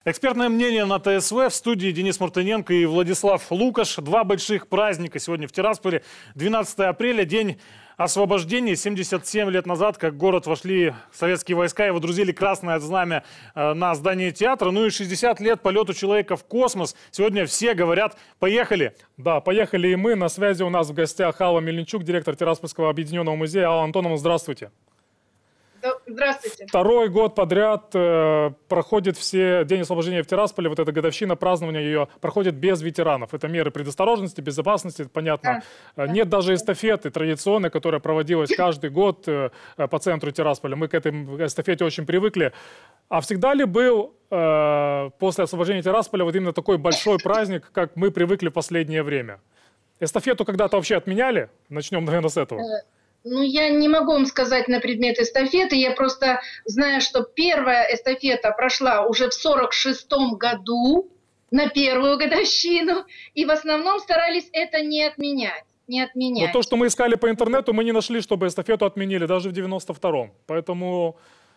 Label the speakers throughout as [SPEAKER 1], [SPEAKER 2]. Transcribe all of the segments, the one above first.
[SPEAKER 1] Экспертное мнение на ТСВ. В студии Денис Мартыненко и Владислав Лукаш. Два больших праздника сегодня в Тирасполе. 12 апреля, день освобождения. 77 лет назад, как в город вошли советские войска и водрузили красное знамя на здание театра. Ну и 60 лет полету человека в космос. Сегодня все говорят «поехали».
[SPEAKER 2] Да, поехали и мы. На связи у нас в гостях Алла Мельничук, директор Тираспольского объединенного музея. Алла Антоновна, здравствуйте.
[SPEAKER 3] Здравствуйте.
[SPEAKER 2] Второй год подряд проходит День освобождения в Тирасполе, вот эта годовщина празднования ее проходит без ветеранов. Это меры предосторожности, безопасности, понятно. Да. Нет даже эстафеты традиционной, которая проводилась каждый год по центру Тирасполя. Мы к этой эстафете очень привыкли. А всегда ли был после освобождения Тирасполя вот именно такой большой праздник, как мы привыкли в последнее время? Эстафету когда-то вообще отменяли? Начнем, наверное, с этого.
[SPEAKER 3] Ну, я не могу вам сказать на предмет эстафеты. Я просто знаю, что первая эстафета прошла уже в 1946 году, на первую годовщину, и в основном старались это не отменять.
[SPEAKER 2] Но то, что мы искали по интернету, мы не нашли, чтобы эстафету отменили, даже в 92-м. Поэтому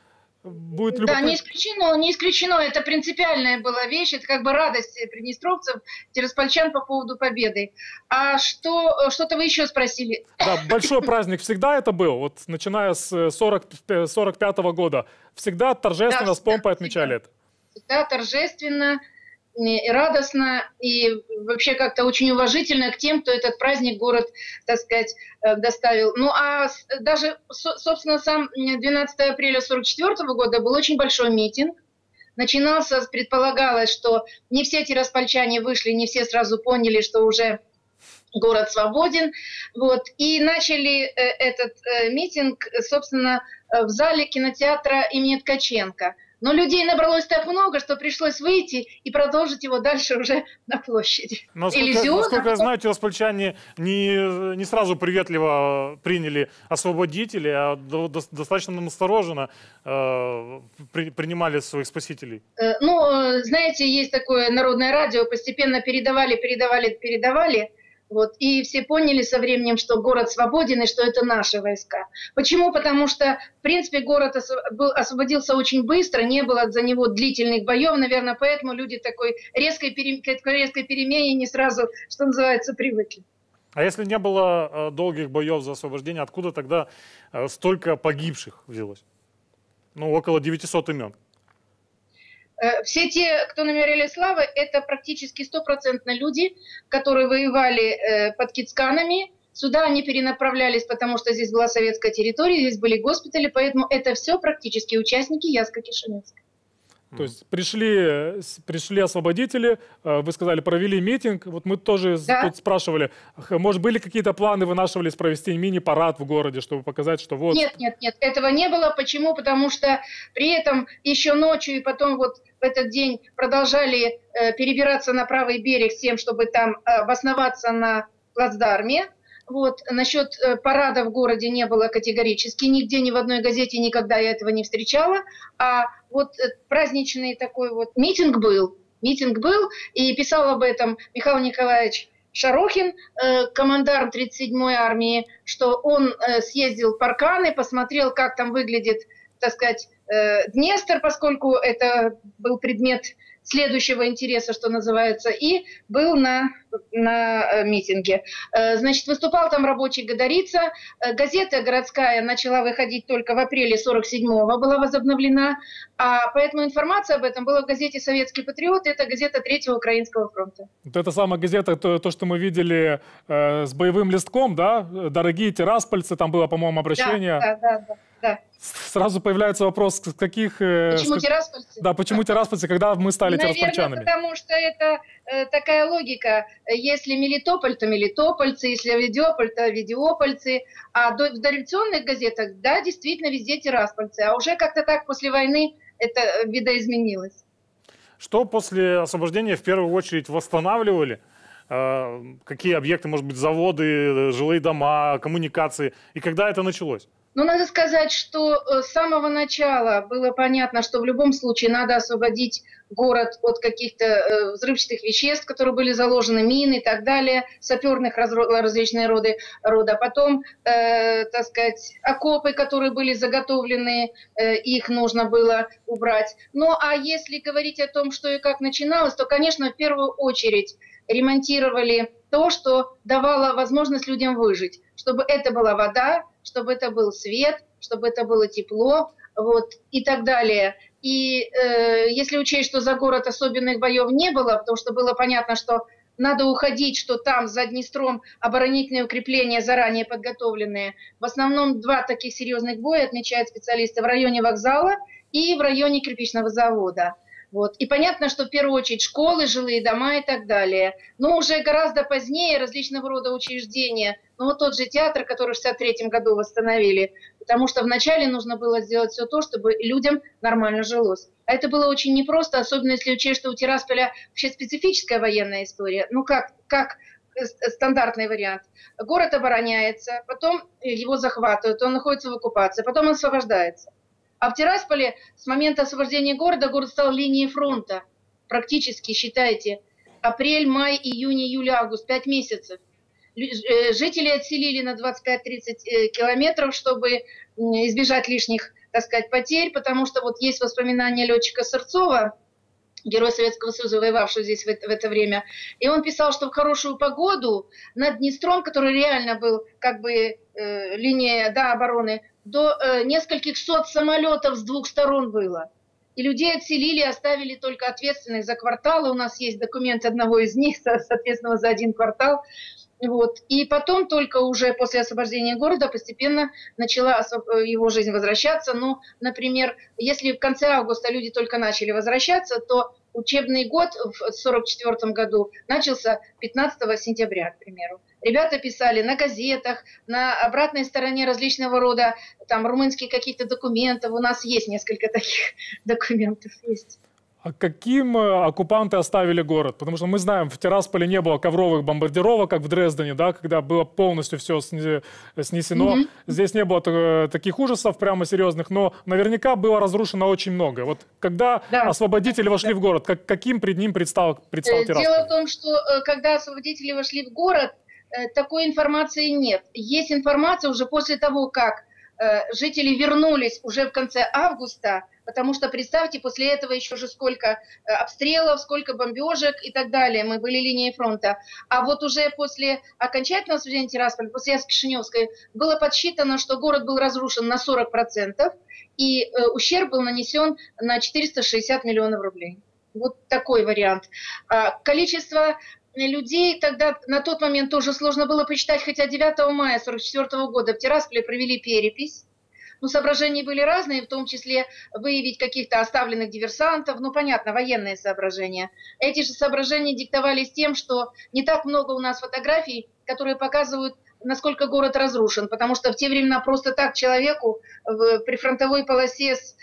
[SPEAKER 2] будет любопытно.
[SPEAKER 3] Да, не исключено. Это принципиальная была вещь. Это как бы радость приднестровцев, тираспольчан по поводу победы. А что-то вы еще спросили?
[SPEAKER 2] Да, большой праздник всегда это был, вот начиная с 45-го года. Всегда торжественно, да, с помпой отмечали это?
[SPEAKER 3] Всегда торжественно и радостно, и вообще как-то очень уважительно к тем, кто этот праздник город, так сказать, доставил. Ну а даже, собственно, сам 12 апреля 1944 года был очень большой митинг. Начинался, предполагалось, что не все тираспольчане вышли, не все сразу поняли, что уже город свободен. Вот. И начали этот митинг, собственно, в зале кинотеатра имени Ткаченко. Но людей набралось так много, что пришлось выйти и продолжить его дальше уже на площади.
[SPEAKER 1] Насколько я знаю, тираспольчане не сразу приветливо приняли освободителей, а достаточно настороженно принимали своих спасителей.
[SPEAKER 3] Ну, знаете, есть такое народное радио, постепенно передавали. Вот, и все поняли со временем, что город свободен и что это наши войска. Почему? Потому что, в принципе, город освободился очень быстро, не было за него длительных боев, наверное, поэтому люди к такой резкой перемене не сразу, что называется, привыкли.
[SPEAKER 1] А если не было долгих боев за освобождение, откуда тогда столько погибших взялось? Ну, около 900 имен.
[SPEAKER 3] Все те, кто на Мемориале славы, это практически 100% люди, которые воевали под Кицканами. Сюда они перенаправлялись, потому что здесь была советская территория, здесь были госпитали, поэтому это все практически участники Яско-Кишиневской.
[SPEAKER 2] То есть пришли освободители, вы сказали, провели митинг. Вот мы тоже тут спрашивали, может, были какие-то планы, вынашивались провести мини-парад в городе, чтобы показать, что вот...
[SPEAKER 3] Нет, этого не было. Почему? Потому что при этом еще ночью и потом вот в этот день продолжали перебираться на правый берег с тем, чтобы там обосноваться на плацдарме. Вот. Насчет парада в городе не было категорически, нигде, ни в одной газете никогда я этого не встречала. А вот праздничный такой вот митинг был, и писал об этом Михаил Николаевич Шарохин, командарм 37-й армии, что он съездил в Парканы, посмотрел, как там выглядит, так сказать, Днестр, поскольку это был предмет следующего интереса, что называется, и был на митинге. Значит, выступал там рабочий Гадарица. Газета городская начала выходить только в апреле 47-го, была возобновлена. Поэтому информация об этом была в газете «Советский патриот». Это газета Третьего Украинского фронта.
[SPEAKER 2] Вот эта самая газета, то, что мы видели с боевым листком, да? «Дорогие тираспольцы», там было, по-моему, обращение.
[SPEAKER 3] Да.
[SPEAKER 2] Сразу появляется вопрос, каких...
[SPEAKER 3] Почему тираспольцы?
[SPEAKER 2] Да, почему тираспольцы, когда мы стали тираспольчанами?
[SPEAKER 3] Наверное, потому что это такая логика. Если Мелитополь, то мелитопольцы, если Авдеополь, то авдеопольцы. А в дореволюционных газетах, да, действительно, везде тираспольцы. А уже как-то так после войны это видоизменилось.
[SPEAKER 1] Что после освобождения в первую очередь восстанавливали? Какие объекты, может быть, заводы, жилые дома, коммуникации? И когда это началось?
[SPEAKER 3] Но надо сказать, что с самого начала было понятно, что в любом случае надо освободить город от каких-то взрывчатых веществ, которые были заложены, мины и так далее, саперных различные рода. Потом, так сказать, окопы, которые были заготовлены, их нужно было убрать. Ну а если говорить о том, что и как начиналось, то, конечно, в первую очередь ремонтировали то, что давало возможность людям выжить, чтобы это была вода, чтобы это был свет, чтобы это было тепло, вот, и так далее. И если учесть, что за город особенных боев не было, потому что было понятно, что надо уходить, что там за Днестром оборонительные укрепления заранее подготовленные. В основном 2 таких серьезных боя отмечают специалисты в районе вокзала и в районе кирпичного завода. Вот. И понятно, что в первую очередь школы, жилые дома и так далее. Но уже гораздо позднее различного рода учреждения, ну вот тот же театр, который в 1963 году восстановили, потому что вначале нужно было сделать все то, чтобы людям нормально жилось. А это было очень непросто, особенно если учесть, что у Тирасполя вообще специфическая военная история. Ну как стандартный вариант. Город обороняется, потом его захватывают, он находится в оккупации, потом он освобождается. А в Тирасполе с момента освобождения города город стал линией фронта. Практически, считайте, апрель, май, июнь, июль, август, 5 месяцев. Жители отселили на 25-30 километров, чтобы избежать лишних, так сказать, потерь, потому что вот есть воспоминания летчика Сырцова, герой Советского Союза, воевавший здесь в это время, и он писал, что в хорошую погоду над Днестром, который реально был как бы линия обороны, до нескольких сот самолетов с 2 сторон было. И людей отселили, оставили только ответственных за кварталы. У нас есть документ одного из них, соответственно, за 1 квартал. Вот. И потом только уже после освобождения города постепенно начала его жизнь возвращаться. Ну, например, если в конце августа люди только начали возвращаться, то учебный год в 1944 году начался 15 сентября, к примеру. Ребята писали на газетах, на обратной стороне различного рода там румынских каких-то документов. У нас есть несколько таких документов. Есть.
[SPEAKER 2] А каким оккупанты оставили город? Потому что мы знаем, в Тирасполе не было ковровых бомбардировок, как в Дрездене, да, когда было полностью все снесено. Здесь не было таких ужасов прямо серьезных, но наверняка было разрушено очень много. Вот когда освободители вошли в город, каким пред ним предстал Тирасполь?
[SPEAKER 3] Дело в том, что когда освободители вошли в город, такой информации нет. Есть информация уже после того, как жители вернулись уже в конце августа, потому что, представьте, после этого еще же сколько обстрелов, сколько бомбежек и так далее. Мы были линией фронта. А вот уже после окончательного освобождения Тирасполя, после Яссы-Кишиневской, было подсчитано, что город был разрушен на 40%, и ущерб был нанесен на 460 миллионов рублей. Вот такой вариант. Количество людей тогда на тот момент тоже сложно было посчитать, хотя 9 мая 1944 года в Тирасполе провели перепись. Ну, соображения были разные, в том числе выявить каких-то оставленных диверсантов, ну, понятно, военные соображения. Эти же соображения диктовались тем, что не так много у нас фотографий, которые показывают, насколько город разрушен, потому что в те времена просто так человеку в прифронтовой полосе с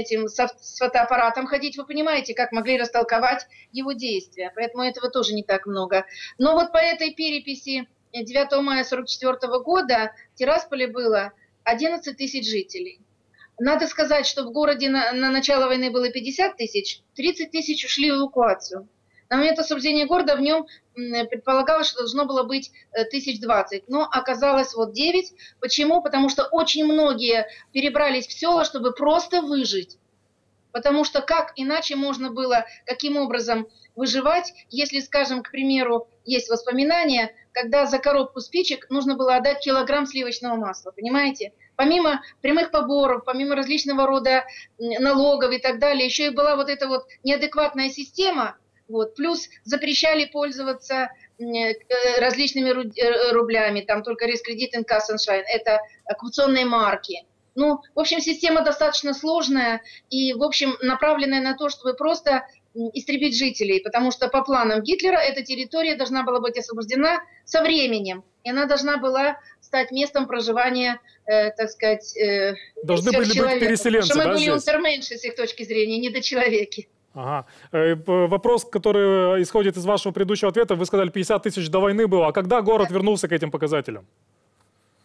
[SPEAKER 3] фотоаппаратом ходить, вы понимаете, как могли растолковать его действия, поэтому этого тоже не так много. Но вот по этой переписи 9 мая 1944 года в Тирасполе было 11 тысяч жителей. Надо сказать, что в городе на начало войны было 50 тысяч, 30 тысяч ушли в эвакуацию. На момент освобождения города в нем предполагалось, что должно было быть 1020, но оказалось вот 9. Почему? Потому что очень многие перебрались в села, чтобы просто выжить. Потому что как иначе можно было, каким образом выживать, если, скажем, к примеру, есть воспоминания, когда за коробку спичек нужно было отдать килограмм сливочного масла, понимаете? Помимо прямых поборов, помимо различного рода налогов и так далее, еще и была вот эта вот неадекватная система, вот, плюс запрещали пользоваться различными рублями, там только Рескредит, НК, Саншайн, это оккупационные марки. Ну, в общем, система достаточно сложная и, в общем, направленная на то, чтобы просто истребить жителей, потому что по планам Гитлера эта территория должна была быть освобождена со временем, и она должна была стать местом проживания, так сказать,
[SPEAKER 2] должны были быть переселенцы,
[SPEAKER 3] потому что мы
[SPEAKER 2] да,
[SPEAKER 3] были унтерменши с их точки зрения, недочеловеки.
[SPEAKER 2] Ага. Вопрос, который исходит из вашего предыдущего ответа, вы сказали, 50 тысяч до войны было, а когда город вернулся к этим показателям?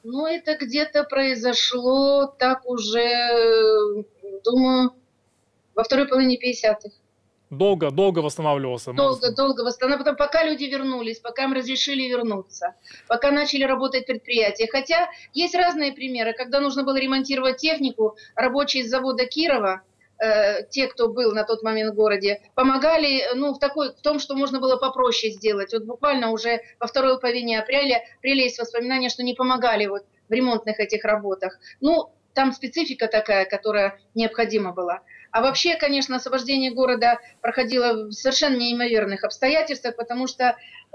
[SPEAKER 3] Ну, это где-то произошло так уже, думаю, во второй половине 50-х.
[SPEAKER 2] Долго восстанавливался?
[SPEAKER 3] Долго восстанавливался, пока люди вернулись, пока им разрешили вернуться, пока начали работать предприятия. Хотя есть разные примеры, когда нужно было ремонтировать технику, рабочие из завода Кирова, те, кто был на тот момент в городе, помогали, ну, в том, что можно было попроще сделать. Вот буквально уже во второй половине апреля есть воспоминания, что не помогали вот в ремонтных этих работах. Ну, там специфика такая, которая необходима была. А вообще, конечно, освобождение города проходило в совершенно неимоверных обстоятельствах, потому что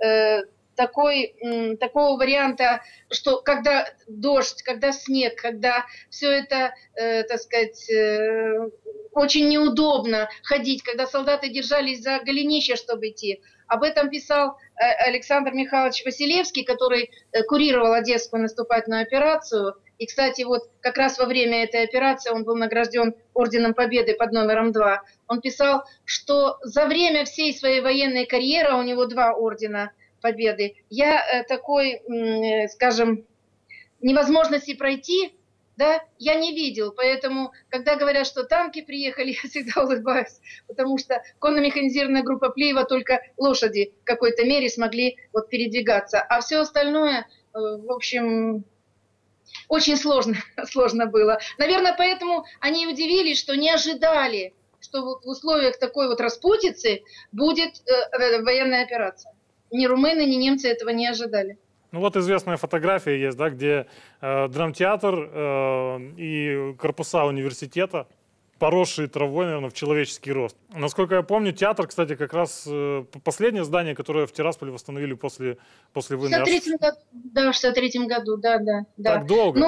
[SPEAKER 3] такого варианта, что когда дождь, когда снег, когда все это, так сказать, очень неудобно ходить, когда солдаты держались за голенища, чтобы идти. Об этом писал Александр Михайлович Василевский, который курировал Одесскую наступательную операцию. И, кстати, вот как раз во время этой операции он был награжден Орденом Победы под номером 2. Он писал, что за время всей своей военной карьеры, у него 2 Ордена Победы, я такой, скажем, невозможности пройти, да, я не видел. Поэтому, когда говорят, что танки приехали, я всегда улыбаюсь, потому что конно-механизированная группа Плиева только лошади в какой-то мере смогли вот передвигаться. А все остальное, в общем, очень сложно было. Наверное, поэтому они и удивились, что не ожидали, что вот в условиях такой вот распутицы будет военная операция. Ни румыны, ни немцы этого не ожидали.
[SPEAKER 1] Ну вот известная фотография есть, да, где драмтеатр и корпуса университета, поросшие травой, наверное, в человеческий рост. Насколько я помню, театр, кстати, как раз последнее здание, которое в Тирасполе восстановили после войны.
[SPEAKER 3] В 63-м году, да.
[SPEAKER 1] Так долго?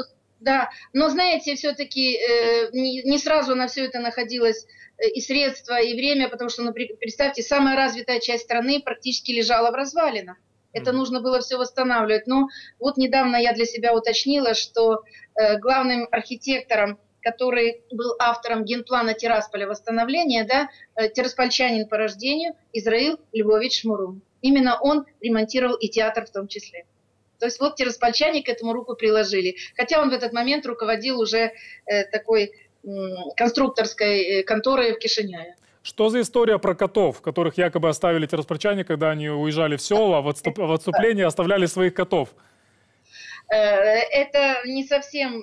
[SPEAKER 3] Но знаете, все-таки не сразу на все это находилось и средства, и время, потому что, ну, представьте, самая развитая часть страны практически лежала в развалинах. Это нужно было все восстанавливать. Но вот недавно я для себя уточнила, что главным архитектором, который был автором генплана Тирасполя восстановления, да, тираспольчанин по рождению Израил Львович Шмурун. Именно он ремонтировал и театр в том числе. То есть вот тираспольчане к этому руку приложили. Хотя он в этот момент руководил уже такой конструкторской конторой в Кишиневе.
[SPEAKER 2] Что за история про котов, которых якобы оставили тираспольчане, когда они уезжали в села, в отступлении оставляли своих котов?
[SPEAKER 3] Это не совсем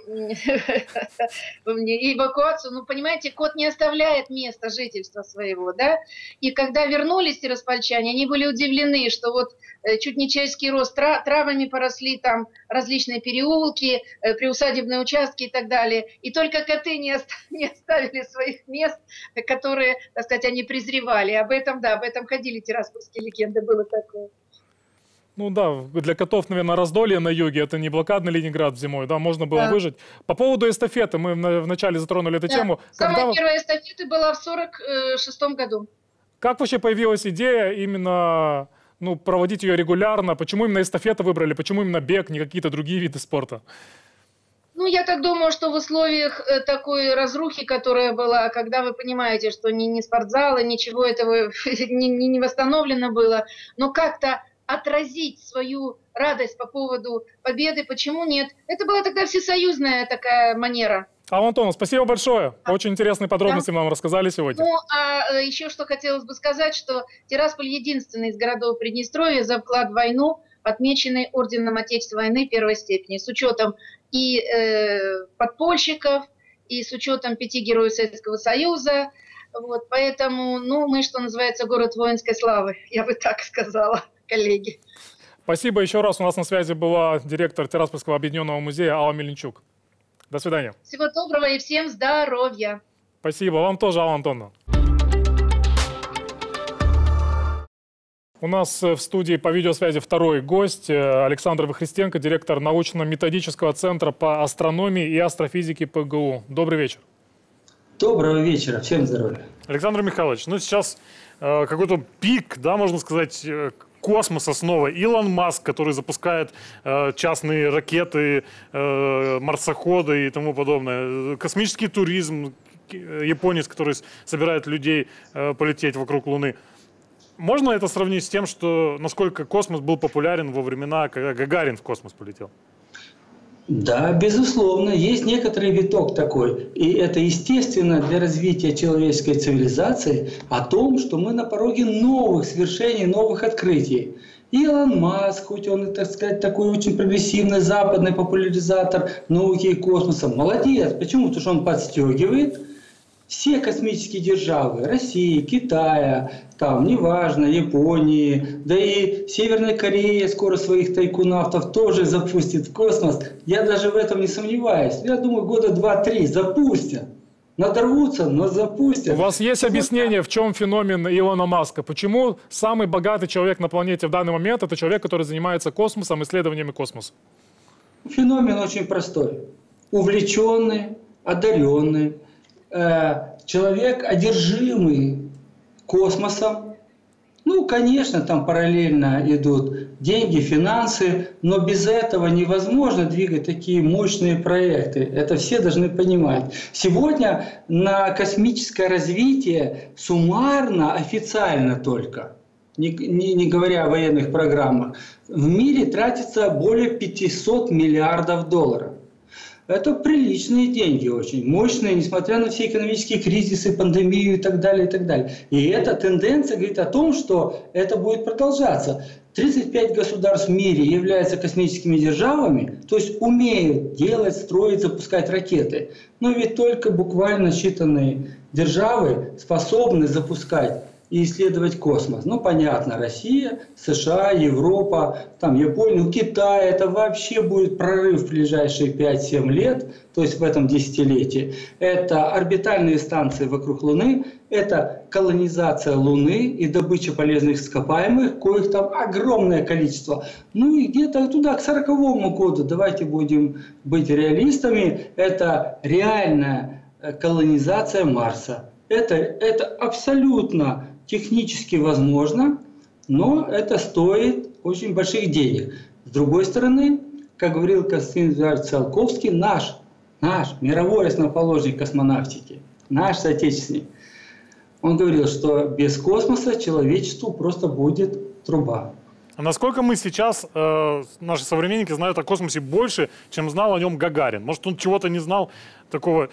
[SPEAKER 3] эвакуацию. Ну, понимаете, кот не оставляет места жительства своего, да? И когда вернулись тираспольчане, они были удивлены, что вот чуть не человеческий рост, травами поросли там различные переулки, приусадебные участки и так далее. И только коты не оставили своих мест, которые, так сказать, они презревали. Об этом ходили тираспольские легенды, было такое.
[SPEAKER 2] Ну да, для котов, наверное, раздолье на юге, это не блокадный Ленинград зимой, да, можно было выжить. По поводу эстафеты, мы вначале затронули эту тему.
[SPEAKER 3] Самая первая эстафета была в 1946 году.
[SPEAKER 2] Как вообще появилась идея именно проводить ее регулярно? Почему именно эстафету выбрали? Почему именно бег, не какие-то другие виды спорта?
[SPEAKER 3] Ну, я так думаю, что в условиях такой разрухи, которая была, когда вы понимаете, что ни спортзалы, ничего этого не восстановлено было, но как-то отразить свою радость по поводу победы, почему нет? Это была тогда всесоюзная такая манера.
[SPEAKER 2] Алла Антоновна, спасибо большое. Очень интересные подробности нам рассказали сегодня.
[SPEAKER 3] Ну, а еще что хотелось бы сказать, что Тирасполь единственный из городов Приднестровья за вклад в войну, отмеченный Орденом Отечественной войны первой степени, с учетом и подпольщиков, и с учетом 5 героев Советского Союза. Вот, поэтому, мы, что называется, город воинской славы, я бы так сказала, коллеги.
[SPEAKER 2] Спасибо еще раз. У нас на связи была директор Тираспольского объединенного музея Алла Мельничук. До свидания.
[SPEAKER 3] Всего доброго и всем здоровья.
[SPEAKER 2] Спасибо. Вам тоже, Алла Антоновна. У нас в студии по видеосвязи второй гость Александр Вахристенко, директор научно-методического центра по астрономии и астрофизике ПГУ. Добрый вечер.
[SPEAKER 4] Доброго вечера. Всем здоровья.
[SPEAKER 1] Александр Михайлович, сейчас какой-то пик, да, можно сказать, космоса снова. Илон Маск, который запускает частные ракеты, марсоходы и тому подобное. Космический туризм, японец, который собирает людей полететь вокруг Луны. Можно это сравнить с тем, что насколько космос был популярен во времена, когда Гагарин в космос полетел?
[SPEAKER 4] Да, безусловно, есть некоторый виток такой. И это естественно для развития человеческой цивилизации о том, что мы на пороге новых свершений, новых открытий. Илон Маск, хоть он, так сказать, такой очень прогрессивный западный популяризатор науки и космоса, молодец. Почему? Потому что он подстегивает все космические державы, России, Китая, там, неважно, Японии, да и Северная Корея скоро своих тайкунавтов тоже запустит в космос. Я даже в этом не сомневаюсь. Я думаю, года 2-3 запустят. Надорвутся, но запустят.
[SPEAKER 2] У вас есть объяснение, в чем феномен Илона Маска? Почему самый богатый человек на планете в данный момент – это человек, который занимается космосом, исследованиями космоса?
[SPEAKER 4] Феномен очень простой. Увлеченный, одаренный, человек, одержимый космосом. Ну, конечно, там параллельно идут деньги, финансы, но без этого невозможно двигать такие мощные проекты. Это все должны понимать. Сегодня на космическое развитие суммарно, официально только, не говоря о военных программах, в мире тратится более 500 миллиардов долларов. Это приличные деньги, очень мощные, несмотря на все экономические кризисы, пандемию и так далее, и так далее. И эта тенденция говорит о том, что это будет продолжаться. 35 государств в мире являются космическими державами, то есть умеют делать, строить, запускать ракеты. Но ведь только буквально считанные державы способны запускать и исследовать космос. Ну, понятно, Россия, США, Европа, там, Япония, ну, Китай, это вообще будет прорыв в ближайшие 5-7 лет, то есть в этом десятилетии. Это орбитальные станции вокруг Луны, это колонизация Луны и добыча полезных ископаемых, коих там огромное количество. Ну и где-то туда, к 40-му году, давайте будем быть реалистами, это реальная колонизация Марса. Это абсолютно технически возможно, но это стоит очень больших денег. С другой стороны, как говорил Константин Эдуардович Циолковский, наш мировой основоположник космонавтики, наш соотечественник, он говорил, что без космоса человечеству просто будет труба.
[SPEAKER 1] А насколько мы сейчас, наши современники, знают о космосе больше, чем знал о нем Гагарин? Может, он чего-то не знал такого...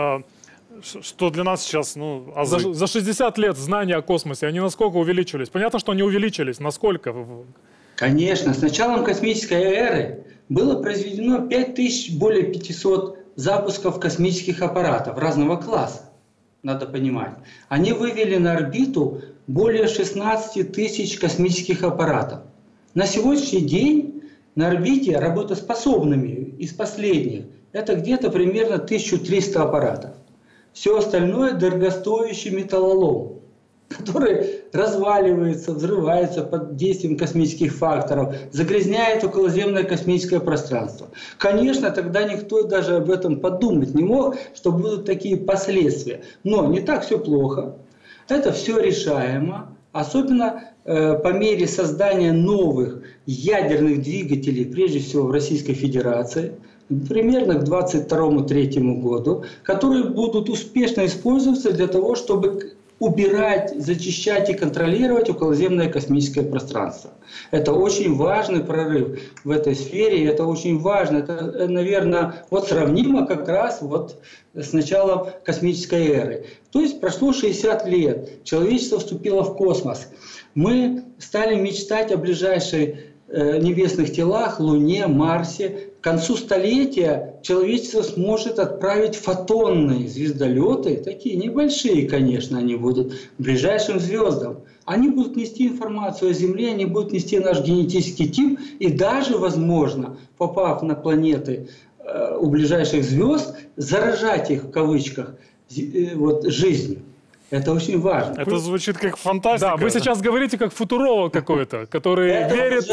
[SPEAKER 1] что для нас сейчас, ну, азы.
[SPEAKER 2] За 60 лет знания о космосе, они насколько увеличились? Понятно, что они увеличились. Насколько?
[SPEAKER 4] Конечно. С началом космической эры было произведено более 500 запусков космических аппаратов разного класса, надо понимать. Они вывели на орбиту более 16 тысяч космических аппаратов. На сегодняшний день на орбите работоспособными из последних это где-то примерно 1300 аппаратов. Все остальное дорогостоящий металлолом, который разваливается, взрывается под действием космических факторов, загрязняет околоземное космическое пространство. Конечно, тогда никто даже об этом подумать не мог, что будут такие последствия. Но не так все плохо. Это все решаемо. Особенно по мере создания новых ядерных двигателей, прежде всего в Российской Федерации, примерно к 2022-2023 году, которые будут успешно использоваться для того, чтобы убирать, зачищать и контролировать околоземное космическое пространство. Это очень важный прорыв в этой сфере, это очень важно. Это, наверное, вот сравнимо как раз вот с началом космической эры. То есть прошло 60 лет, человечество вступило в космос. Мы стали мечтать о ближайших небесных телах, Луне, Марсе. К концу столетия человечество сможет отправить фотонные звездолеты, такие небольшие, конечно, они будут, к ближайшим звездам. Они будут нести информацию о Земле, они будут нести наш генетический тип, и даже, возможно, попав на планеты у ближайших звезд, заражать их, в кавычках, вот, жизнью. Это очень важно.
[SPEAKER 1] Это звучит как фантастика.
[SPEAKER 2] Да, вы сейчас говорите как футуролог какой-то, который верит...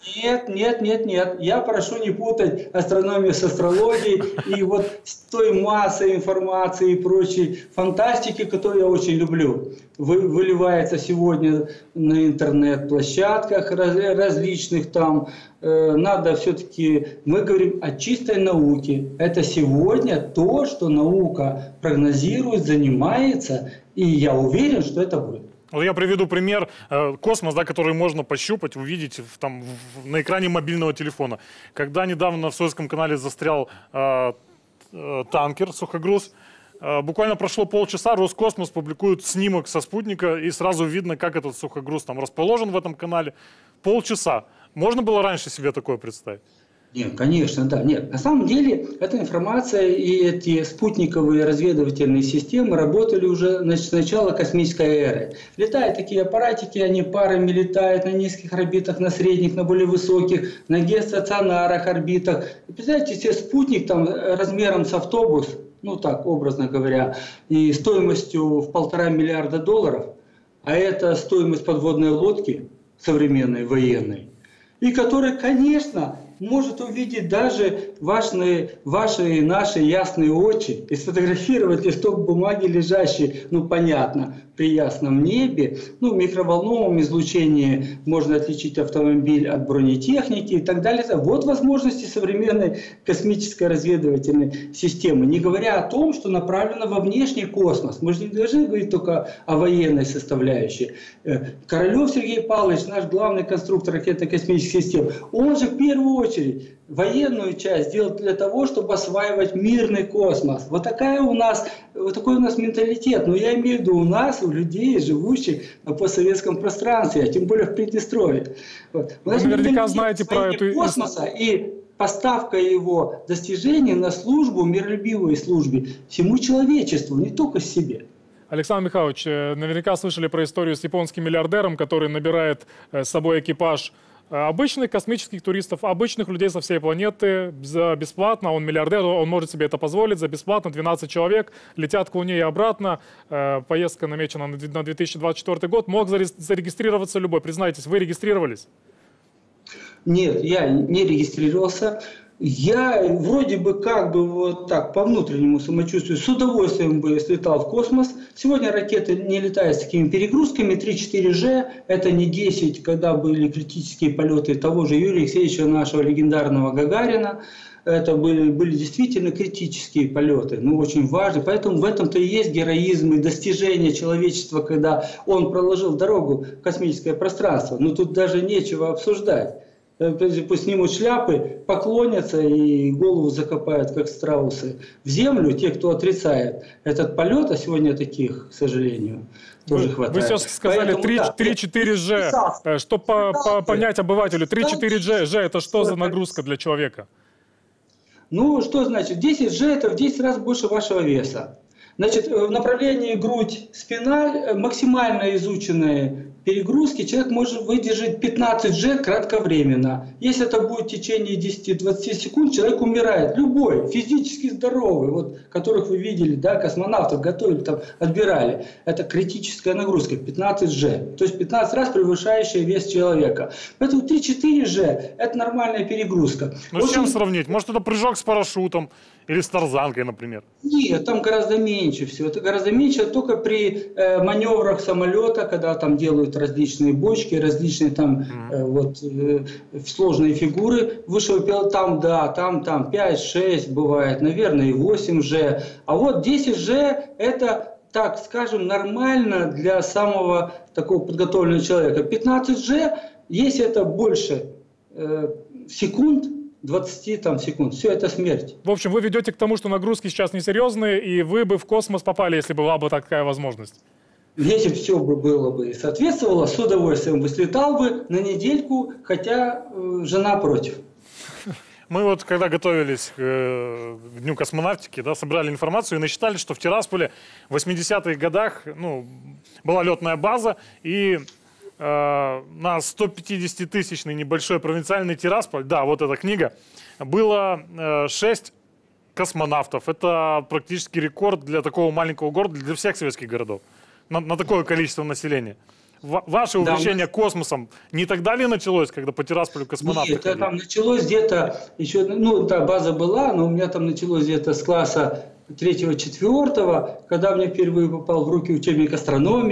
[SPEAKER 4] Нет. Я прошу не путать астрономию с астрологией и вот с той массой информации и прочей фантастики, которую я очень люблю. Выливается сегодня на интернет-площадках различных там. Надо все-таки... Мы говорим о чистой науке. Это сегодня то, что наука прогнозирует, занимается, и я уверен, что это будет.
[SPEAKER 1] Я приведу пример. Космос, да, который можно пощупать, увидеть на экране мобильного телефона. Когда недавно в Суэцком канале застрял танкер, сухогруз, буквально прошло полчаса, Роскосмос публикует снимок со спутника, и сразу видно, как этот сухогруз там расположен в этом канале. Полчаса. Можно было раньше себе такое представить?
[SPEAKER 4] Нет, конечно, да. Нет, на самом деле эта информация и эти спутниковые разведывательные системы работали уже с начала космической эры. Летают такие аппаратики, они парами летают на низких орбитах, на средних, на более высоких, на геостационарных орбитах. Представляете себе спутник там размером с автобус, ну так, образно говоря, и стоимостью в $1,5 миллиарда, а это стоимость подводной лодки современной, военной, и который, конечно, может увидеть даже ваши и наши ясные очи и сфотографировать листок бумаги, лежащий, ну понятно, при ясном небе. Ну, в микроволновом излучении можно отличить автомобиль от бронетехники и так далее. Вот возможности современной космической разведывательной системы. Не говоря о том, что направлено во внешний космос. Мы же не должны говорить только о военной составляющей. Королев Сергей Павлович, наш главный конструктор ракетно-космических систем, он же в первую очередь военную часть делает для того, чтобы осваивать мирный космос. Вот такой у нас менталитет. Но я имею в виду у нас, у людей, живущих на постсоветском пространстве, а тем более в Приднестровье. Вот.
[SPEAKER 2] Вы наверняка знаете про эту
[SPEAKER 4] космоса и поставка его достижений на службу, миролюбивой службе всему человечеству, не только себе.
[SPEAKER 2] Александр Михайлович, наверняка слышали про историю с японским миллиардером, который набирает с собой экипаж обычных космических туристов, обычных людей со всей планеты за бесплатно. Он миллиардер, он может себе это позволить. За бесплатно 12 человек летят к Луне и обратно. Поездка намечена на 2024 год. Мог зарегистрироваться любой. Признайтесь, вы регистрировались?
[SPEAKER 4] Нет, я не регистрировался. Я вроде бы вот так по внутреннему самочувствию с удовольствием бы слетал в космос. Сегодня ракеты не летают с такими перегрузками. 3-4G, это не 10, когда были критические полеты того же Юрия Алексеевича, нашего легендарного Гагарина. Это были действительно критические полеты, но очень важные. Поэтому в этом-то и есть героизм и достижение человечества, когда он проложил дорогу в космическое пространство. Но тут даже нечего обсуждать. Пусть снимут шляпы, поклонятся и голову закопают, как страусы, в землю, те, кто отрицает этот полет, а сегодня таких, к сожалению, тоже хватает.
[SPEAKER 2] Вы сейчас сказали 3-4G. Чтобы понять обывателю, 3-4G это что за нагрузка для человека?
[SPEAKER 4] Ну, что значит? 10G это в 10 раз больше вашего веса. Значит, в направлении грудь-спина максимально изученные перегрузки человек может выдержать 15G кратковременно. Если это будет в течение 10-20 секунд, человек умирает. Любой, физически здоровый, вот, которых вы видели, да, космонавтов готовили, там, отбирали. Это критическая нагрузка, 15G. То есть 15 раз превышающая вес человека. Поэтому 3-4G это нормальная перегрузка.
[SPEAKER 1] Ну с чем сравнить? Может это прыжок с парашютом или с тарзанкой, например?
[SPEAKER 4] Нет, там гораздо меньше всего. Это гораздо меньше только при маневрах самолета, когда там делают различные бочки, различные там сложные фигуры высшего пилота. Там 5-6 бывает, наверное, и 8G. А вот 10G это, так скажем, нормально для самого такого подготовленного человека. 15G, если это больше секунд, 20 секунд. Все, это смерть.
[SPEAKER 2] В общем, вы ведете к тому, что нагрузки сейчас несерьезные, и вы бы в космос попали, если была бы такая возможность.
[SPEAKER 4] Если бы все было бы соответствовало, с удовольствием бы слетал бы на недельку, хотя жена против.
[SPEAKER 1] Мы вот, когда готовились к Дню космонавтики, да, собрали информацию и насчитали, что в Тирасполе в 80-х годах была летная база, и на 150-тысячный небольшой провинциальный Тирасполь, да, вот эта книга, было 6 космонавтов. Это практически рекорд для такого маленького города, для всех советских городов, на такое количество населения. Ваше увлечение космосом не тогда ли началось, когда по Тирасполю космонавты
[SPEAKER 4] ходили? Нет, там началось где-то еще, база была, но у меня там началось где-то с класса 3-4, когда мне впервые попал в руки учебник астрономии.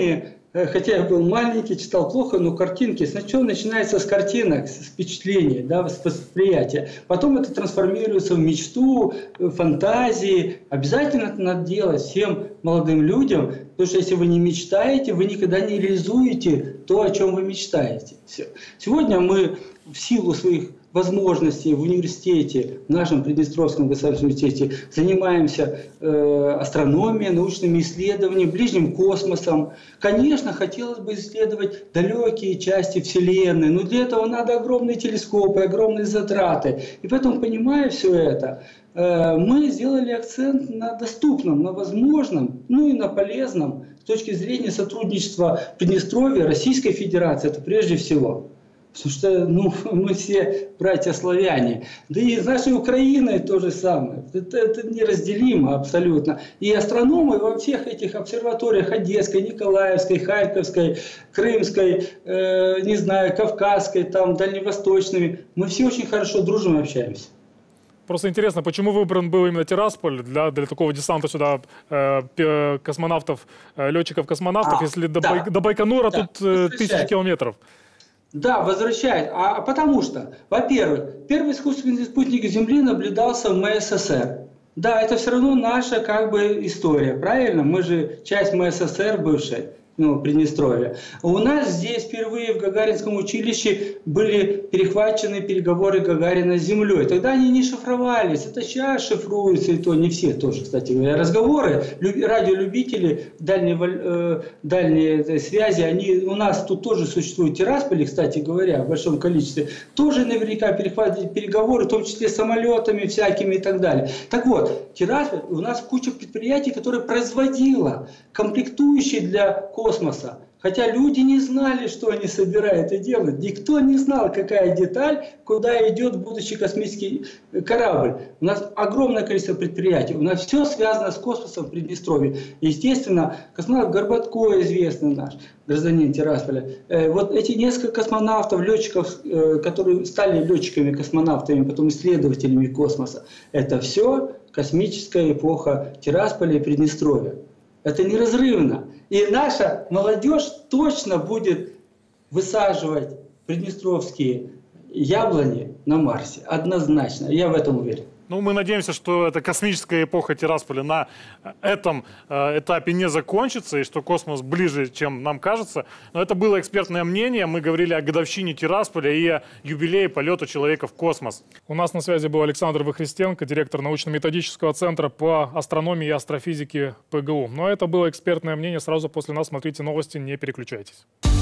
[SPEAKER 4] хотя я был маленький, читал плохо, но картинки. Сначала начинается с картинок, с впечатлений, да, с восприятия. Потом это трансформируется в мечту, фантазии. Обязательно это надо делать всем молодым людям, потому что если вы не мечтаете, вы никогда не реализуете то, о чем вы мечтаете. Сегодня мы в силу своих возможностей в университете, в нашем Приднестровском государственном университете, занимаемся астрономией, научными исследованиями, ближним космосом. Конечно, хотелось бы исследовать далекие части Вселенной, но для этого надо огромные телескопы, огромные затраты. И поэтому, понимая все это, мы сделали акцент на доступном, на возможном, ну и на полезном с точки зрения сотрудничества Приднестровья, Российской Федерации, это прежде всего. Потому что мы все братья-славяне. Да и с нашей Украиной то же самое. Это неразделимо абсолютно. И астрономы во всех этих обсерваториях Одесской, Николаевской, Харьковской, Крымской, не знаю, Кавказской, там, дальневосточными, мы все очень хорошо дружим и общаемся.
[SPEAKER 2] Просто интересно, почему выбран был именно Тирасполь для такого десанта сюда космонавтов, летчиков-космонавтов, если до Байконура тут тысячи километров?
[SPEAKER 4] Да, возвращает. А потому что, во-первых, первый искусственный спутник Земли наблюдался в МССР. Да, это все равно наша как бы история, правильно? Мы же часть МССР бывшей, Приднестровья. У нас здесь впервые в Гагаринском училище были перехвачены переговоры Гагарина с Землей. Тогда они не шифровались. Это сейчас шифруются, и то не все тоже, кстати говоря. Разговоры, радиолюбители, дальние связи, они у нас тут тоже существуют. Тирасполь, кстати говоря, в большом количестве, тоже наверняка перехватывали переговоры, в том числе самолетами всякими и так далее. Так вот, Тирасполь, у нас куча предприятий, которые производила комплектующие для космоса. Хотя люди не знали, что они собирают и делают. Никто не знал, какая деталь, куда идет будущий космический корабль. У нас огромное количество предприятий. У нас все связано с космосом в Приднестровье. Естественно, космонавт Горбатко известный наш, гражданин Тирасполя. Вот эти несколько космонавтов, летчиков, которые стали летчиками-космонавтами, потом исследователями космоса, это все космическая эпоха Тирасполя и Приднестровья. Это неразрывно. И наша молодежь точно будет высаживать приднестровские яблони на Марсе. Однозначно. Я в этом уверен.
[SPEAKER 1] Ну, мы надеемся, что эта космическая эпоха Тирасполя на этом этапе не закончится, и что космос ближе, чем нам кажется. Но это было экспертное мнение. Мы говорили о годовщине Тирасполя и о юбилее полета человека в космос.
[SPEAKER 2] У нас на связи был Александр Выхристенко, директор научно-методического центра по астрономии и астрофизике ПГУ. Но это было экспертное мнение. Сразу после нас смотрите новости, не переключайтесь.